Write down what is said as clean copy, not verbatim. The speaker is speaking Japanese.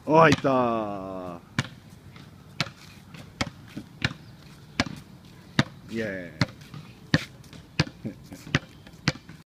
あ、いったー。イエーイ。